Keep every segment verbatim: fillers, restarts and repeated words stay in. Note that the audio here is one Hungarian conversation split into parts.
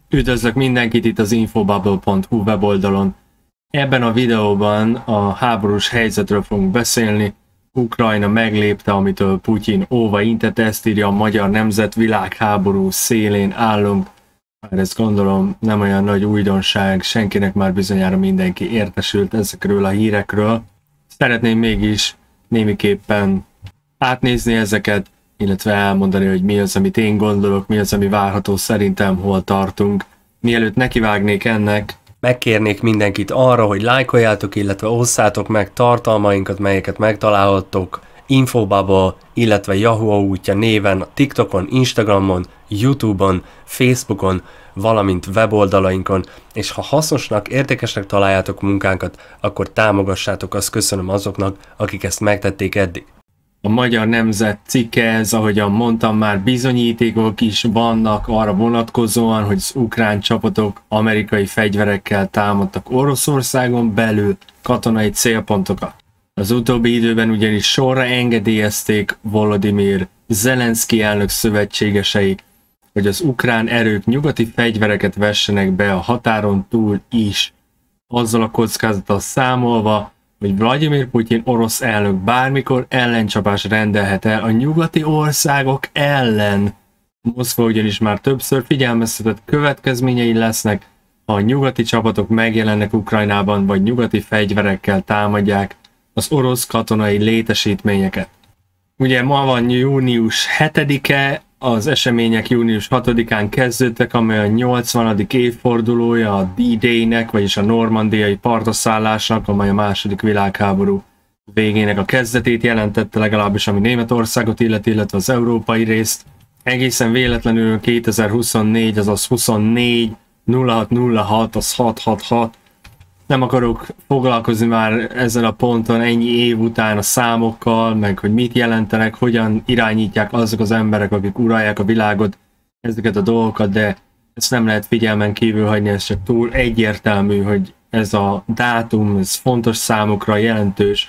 Üdvözlök mindenkit itt az infobubble pont hu weboldalon. Ebben a videóban a háborús helyzetről fogunk beszélni. Ukrajna meglépte, amitől Putyin óva intett, ezt írja a Magyar Nemzet, világháború szélén állunk. Már ezt gondolom nem olyan nagy újdonság, senkinek már bizonyára mindenki értesült ezekről a hírekről. Szeretném mégis némiképpen átnézni ezeket, illetve elmondani, hogy mi az, amit én gondolok, mi az, ami várható szerintem, hol tartunk. Mielőtt nekivágnék ennek, megkérnék mindenkit arra, hogy lájkoljátok, illetve osszátok meg tartalmainkat, melyeket megtalálhattok Infobubble, illetve Yahoo útja néven a TikTokon, Instagramon, YouTube-on, Facebookon, valamint weboldalainkon, és ha hasznosnak, értékesnek találjátok munkánkat, akkor támogassátok, azt köszönöm azoknak, akik ezt megtették eddig. A Magyar Nemzet cikke ez, ahogyan mondtam, már bizonyítékok is vannak arra vonatkozóan, hogy az ukrán csapatok amerikai fegyverekkel támadtak Oroszországon belül katonai célpontokat. Az utóbbi időben ugyanis sorra engedélyezték Volodymyr Zelenszky elnök szövetségesei, hogy az ukrán erők nyugati fegyvereket vessenek be a határon túl is, azzal a kockázattal számolva, hogy Vladimir Putyin orosz elnök bármikor ellencsapást rendelhet el a nyugati országok ellen. Moszkva ugyanis már többször figyelmeztetett, következményei lesznek, ha a nyugati csapatok megjelennek Ukrajnában, vagy nyugati fegyverekkel támadják az orosz katonai létesítményeket. Ugye ma van június hetedike, az események június hatodikán kezdődtek, amely a nyolcvanadik évfordulója a D-Day-nek, vagyis a normandiai partraszállásnak, amely a második világháború végének a kezdetét jelentette, legalábbis ami Németországot illeti, illetve az európai részt. Egészen véletlenül kétezer-huszonnégy, azaz huszonnégy nulla hat nulla hat, az hat hat hat. Nem akarok foglalkozni már ezzel a ponton ennyi év után a számokkal, meg hogy mit jelentenek, hogyan irányítják azok az emberek, akik uralják a világot, ezeket a dolgokat, de ezt nem lehet figyelmen kívül hagyni, ez csak túl egyértelmű, hogy ez a dátum, ez fontos számukra, jelentős.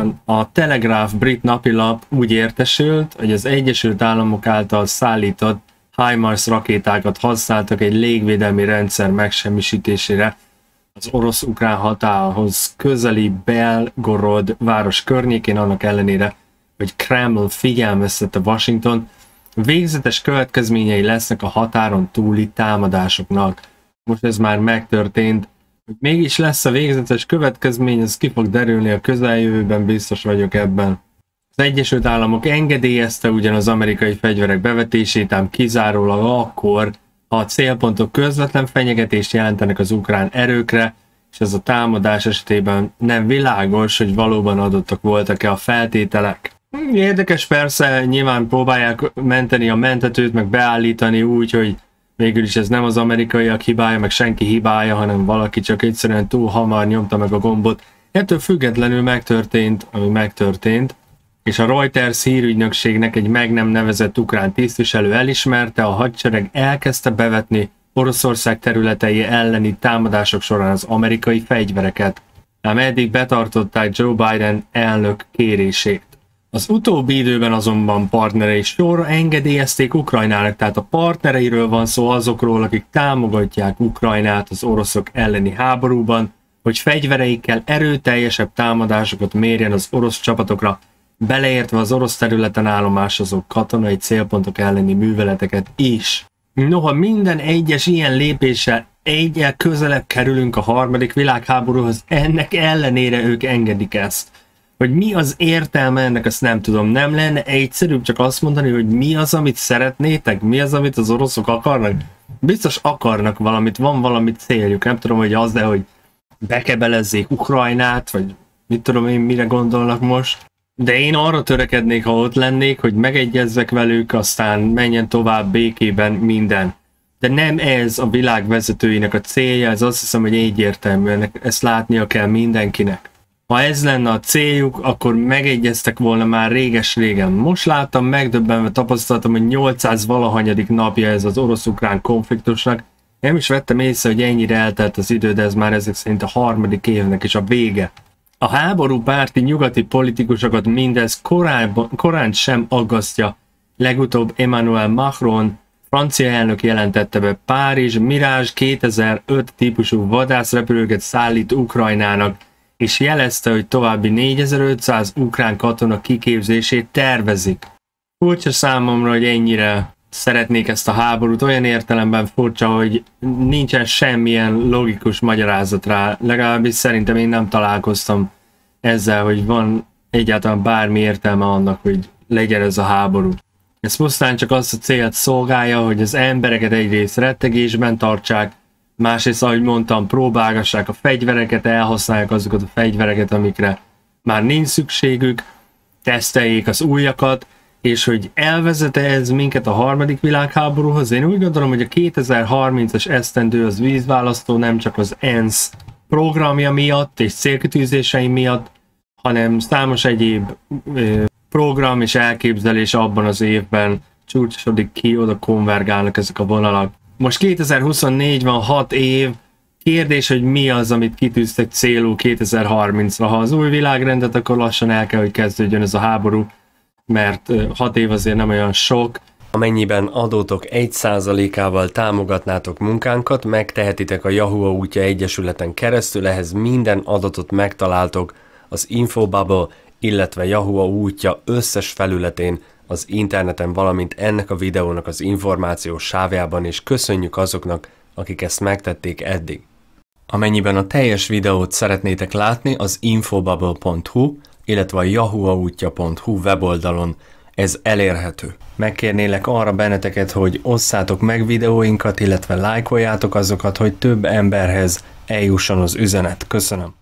A Telegraph brit napilap úgy értesült, hogy az Egyesült Államok által szállított HIMARS rakétákat használtak egy légvédelmi rendszer megsemmisítésére az orosz-ukrán határhoz közeli Belgorod város környékén, annak ellenére, hogy Kreml figyelmeztette Washington, végzetes következményei lesznek a határon túli támadásoknak. Most ez már megtörtént, hogy mégis lesz a végzetes következmény, ez ki fog derülni a közeljövőben, biztos vagyok ebben. Az Egyesült Államok engedélyezte ugyan az amerikai fegyverek bevetését, ám kizárólag akkor, ha a célpontok közvetlen fenyegetést jelentenek az ukrán erőkre, és ez a támadás esetében nem világos, hogy valóban adottak voltak-e a feltételek. Érdekes persze, nyilván próbálják menteni a mentetőt, meg beállítani úgy, hogy végül is ez nem az amerikaiak hibája, meg senki hibája, hanem valaki csak egyszerűen túl hamar nyomta meg a gombot. Ettől függetlenül megtörtént, ami megtörtént, és a Reuters hírügynökségnek egy meg nem nevezett ukrán tisztviselő elismerte, a hadsereg elkezdte bevetni Oroszország területei elleni támadások során az amerikai fegyvereket, ám eddig betartották Joe Biden elnök kérését. Az utóbbi időben azonban partnerei sorra engedélyezték Ukrajnának, tehát a partnereiről van szó, azokról, akik támogatják Ukrajnát az oroszok elleni háborúban, hogy fegyvereikkel erőteljesebb támadásokat mérjen az orosz csapatokra, beleértve az orosz területen állomásozó katonai célpontok elleni műveleteket is. Noha minden egyes ilyen lépéssel egyel közelebb kerülünk a harmadik világháborúhoz, ennek ellenére ők engedik ezt. Hogy mi az értelme ennek, azt nem tudom. Nem lenne egyszerűbb csak azt mondani, hogy mi az, amit szeretnétek? Mi az, amit az oroszok akarnak? Biztos akarnak valamit, van valami céljuk. Nem tudom, hogy az, de hogy bekebelezzék Ukrajnát, vagy mit tudom én, mire gondolnak most. De én arra törekednék, ha ott lennék, hogy megegyezzek velük, aztán menjen tovább békében minden. De nem ez a világ vezetőinek a célja, ez azt hiszem, hogy egyértelműen ezt látnia kell mindenkinek. Ha ez lenne a céljuk, akkor megegyeztek volna már réges-régen. Most láttam, megdöbbenve tapasztaltam, hogy nyolcszáz valahanyadik napja ez az orosz-ukrán konfliktusnak. Nem is vettem észre, hogy ennyire eltelt az idő, de ez már ezek szerint a harmadik évnek is a vége. A háború párti nyugati politikusokat mindez korán, korán sem aggasztja. Legutóbb Emmanuel Macron francia elnök jelentette be, Párizs Mirage kétezer-öt típusú vadászrepülőket szállít Ukrajnának, és jelezte, hogy további négyezer-ötszáz ukrán katona kiképzését tervezik. Furcsa számomra, hogy ennyire szeretnék ezt a háborút, olyan értelemben furcsa, hogy nincsen semmilyen logikus magyarázat rá, legalábbis szerintem én nem találkoztam ezzel, hogy van egyáltalán bármi értelme annak, hogy legyen ez a háború. Ez pusztán csak azt a célt szolgálja, hogy az embereket egyrészt rettegésben tartsák, másrészt, ahogy mondtam, próbálgassák a fegyvereket, elhasználják azokat a fegyvereket, amikre már nincs szükségük, teszteljék az újakat, és hogy elvezete ez minket a harmadik világháborúhoz. Én úgy gondolom, hogy a kétezer-harmincas esztendő az vízválasztó nem csak az ENSZ programja miatt és célkitűzései miatt, hanem számos egyéb ö, program és elképzelés abban az évben csúcsosodik ki, oda konvergálnak ezek a vonalak. Most kétezer-huszonnégy van, hat év, kérdés, hogy mi az, amit kitűztek célul kétezer-harmincra. Ha az új világrendet, akkor lassan el kell, hogy kezdődjön ez a háború, mert hat év azért nem olyan sok. Amennyiben adótok egy százalékával támogatnátok munkánkat, megtehetitek a Yahuwah útja egyesületen keresztül, ehhez minden adatot megtaláltok az Infobubble, illetve Yahuwah útja összes felületén az interneten, valamint ennek a videónak az információs sávjában, és köszönjük azoknak, akik ezt megtették eddig. Amennyiben a teljes videót szeretnétek látni, az infobubble pont hu, illetve a yahuwah útja pont hu weboldalon ez elérhető. Megkérnélek arra benneteket, hogy osszátok meg videóinkat, illetve lájkoljátok azokat, hogy több emberhez eljusson az üzenet. Köszönöm.